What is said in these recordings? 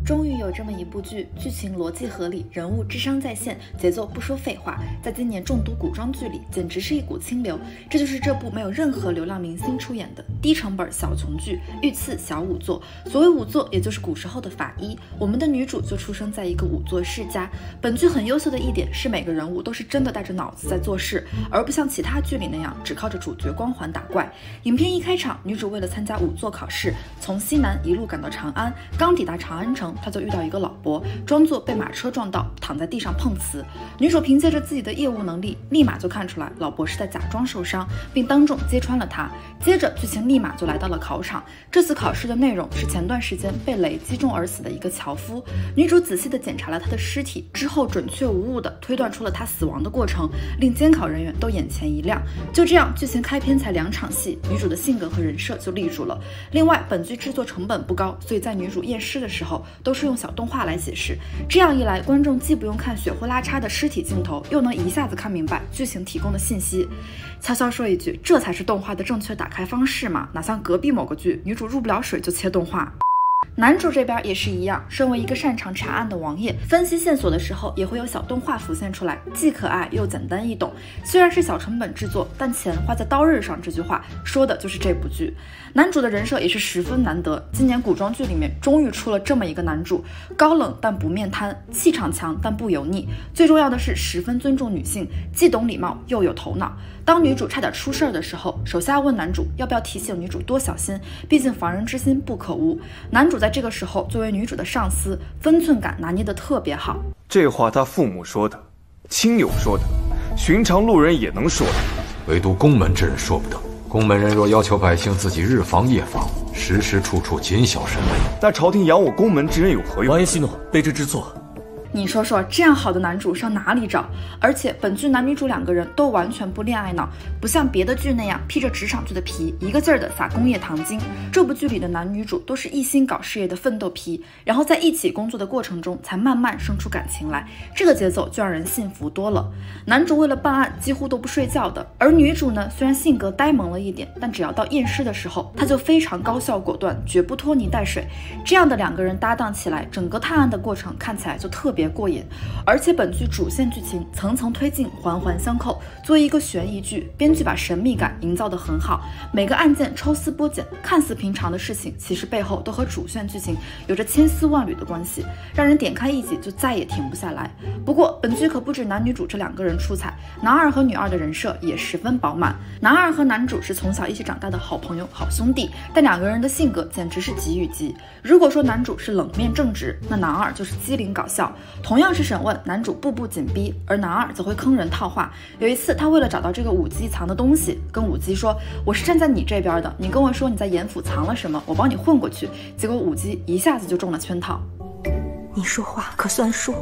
终于有这么一部剧，剧情逻辑合理，人物智商在线，节奏不说废话，在今年重读古装剧里简直是一股清流。这就是这部没有任何流量明星出演的低成本小琼剧，御赐小仵作。所谓仵作，也就是古时候的法医。我们的女主就出生在一个仵作世家。本剧很优秀的一点是每个人物都是真的带着脑子在做事，而不像其他剧里那样只靠着主角光环打怪。影片一开场，女主为了参加仵作考试，从西南一路赶到长安。刚抵达长安城，她就遇到一个老伯，装作被马车撞到，躺在地上碰瓷。女主凭借着自己的业务能力，立马就看出来老伯是在假装受伤，并当众揭穿了他。接着剧情立马就来到了考场，这次考试的内容是前段时间被雷击中而死的一个樵夫。女主仔细地检查了他的尸体之后，准确无误地推断出了他死亡的过程，令监考人员都眼前一亮。就这样，剧情开篇才2场戏，女主的性格和人设就立住了。另外，本剧制作成本不高，所以在女主验尸的时候都是用小动画来解释。这样一来，观众既不用看血呼啦嚓的尸体镜头，又能一下子看明白剧情提供的信息。悄悄说一句，这才是动画的正确打开方式嘛，哪像隔壁某个剧，女主入不了水就切动画。男主这边也是一样，身为一个擅长查案的王爷，分析线索的时候也会有小动画浮现出来，既可爱又简单易懂。虽然是小成本制作，但钱花在刀刃上，这句话说的就是这部剧。男主的人设也是十分难得，今年古装剧里面终于出了这么一个男主，高冷但不面瘫，气场强但不油腻，最重要的是十分尊重女性，既懂礼貌又有头脑。当女主差点出事儿的时候，手下问男主要不要提醒女主多小心，毕竟防人之心不可无。男主在这个时候作为女主的上司，分寸感拿捏得特别好。 这话他父母说的，亲友说的，寻常路人也能说的， 唯独宫门之人说不得。宫门人若要求百姓自己日防夜防，时时处处谨小慎微， 那朝廷养我宫门之人有何用？ 王爷息怒，卑职知错。 你说说，这样好的男主上哪里找？而且本剧男女主2个人都完全不恋爱脑，不像别的剧那样披着职场剧的皮，一个劲儿的撒工业糖精。这部剧里的男女主都是一心搞事业的奋斗皮，然后在一起工作的过程中才慢慢生出感情来，这个节奏就让人信服多了。男主为了办案几乎都不睡觉的，而女主呢，虽然性格呆萌了一点，但只要到验尸的时候，她就非常高效果断，绝不拖泥带水。这样的2个人搭档起来，整个探案的过程看起来就特别过瘾。而且本剧主线剧情层层推进，环环相扣。作为一个悬疑剧，编剧把神秘感营造得很好，每个案件抽丝剥茧，看似平常的事情，其实背后都和主线剧情有着千丝万缕的关系，让人点开一集就再也停不下来。不过本剧可不止男女主这2个人出彩，男二和女二的人设也十分饱满。男二和男主是从小一起长大的好朋友、好兄弟，但2个人的性格简直是极与极。如果说男主是冷面正直，那男二就是机灵搞笑。同样是审问，男主步步紧逼，而男二则会坑人套话。有一次，他为了找到这个武姬藏的东西，跟武姬说：“我是站在你这边的，你跟我说你在严府藏了什么，我帮你混过去。”结果武姬一下子就中了圈套。 你说话可算数。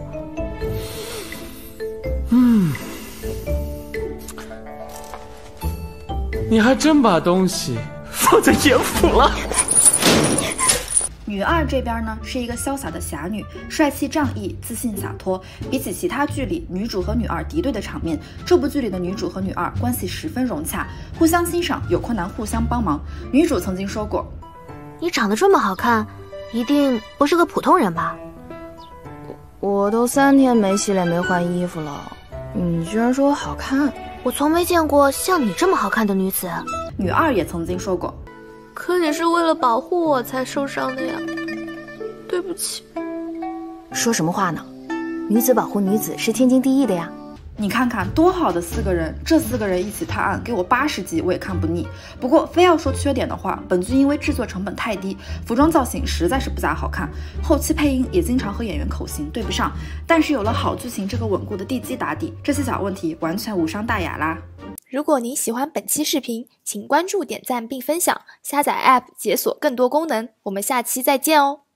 你还真把东西放在严府了。 女二这边呢，是一个潇洒的侠女，帅气仗义，自信洒脱。比起其他剧里女主和女二敌对的场面，这部剧里的女主和女二关系十分融洽，互相欣赏，有困难互相帮忙。女主曾经说过：“ 你长得这么好看，一定不是个普通人吧？” 我都3天没洗脸没换衣服了，你居然说我好看？ 我从没见过像你这么好看的女子。 女二也曾经说过：“ 可你是为了保护我才受伤的呀，对不起。” 说什么话呢？女子保护女子是天经地义的呀。 你看看多好的4个人，这4个人一起探案，给我80集我也看不腻。不过非要说缺点的话，本剧因为制作成本太低，服装造型实在是不咋好看，后期配音也经常和演员口型对不上。但是有了好剧情这个稳固的地基打底，这些小问题完全无伤大雅啦。 如果您喜欢本期视频，请关注、点赞并分享，下载 App 解锁更多功能。我们下期再见哦。